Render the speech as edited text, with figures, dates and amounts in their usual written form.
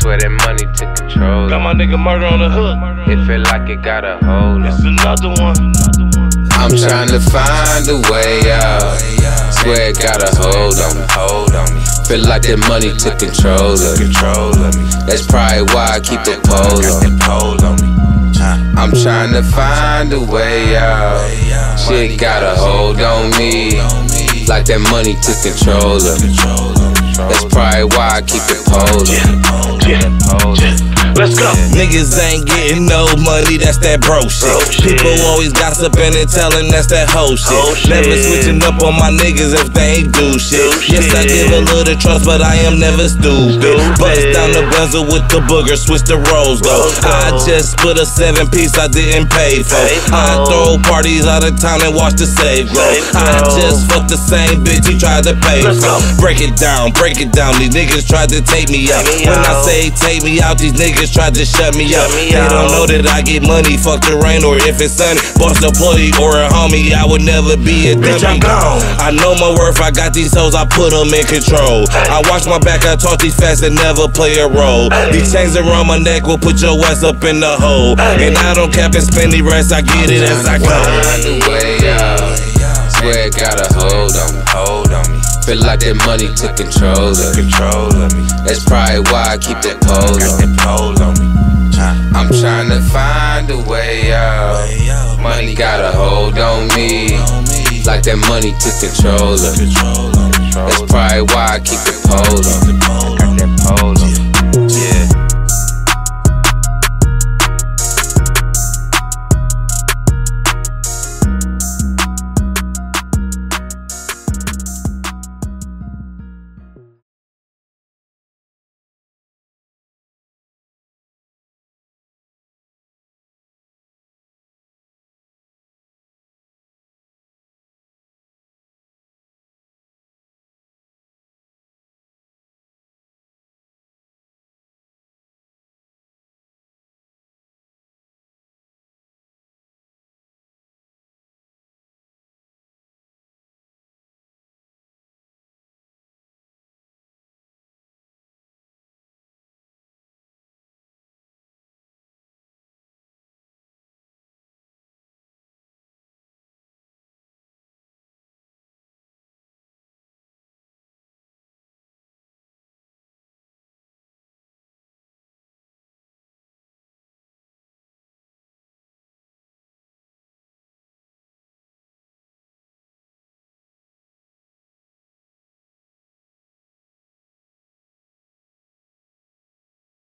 swear that money took control. Got my nigga Murder on the hook. It feel like it got a hold on. It's another one. I'm trying to find a way out. Swear it got a hold on me. Feel like that money took control of me. That's probably why I keep a pole on me. I'm trying to find a way out. Shit got a hold on me. Like that money took control of me. That's probably why I keep it pole on me. Let's go. Niggas ain't getting no money, that's that bro shit. People always gossiping and telling that's that hoe shit. Never switching up on my niggas if they ain't do shit. Yes, I give a little trust, but I am never stupid. Bust down the bezel with the booger, switch the roles go. I just put a 7-piece I didn't pay for. I throw parties out of town and watch the save grow. I just fucked the same bitch he tried to pay for. Break it down, these niggas tried to take me out. When I say take me out, these niggas tried to shut me up. They don't know that I get money, fuck the rain or if it's sunny. Boss employee or a homie, I would never be a dummy. Bitch, I'm gone. I know my worth, I got these hoes, I put them in control. I watch my back, I talk these fast and never play a role. These chains around my neck will put your ass up in the hole. And I don't cap and spend the rest, I get it as I go. Find a way out. Swear it got a hold on me. Feel like that money took control of me. That's probably why I keep that pole on me. I'm trying to find a way out. Money got a hold on me. Like that money took control of me. That's probably why I keep it pole on me.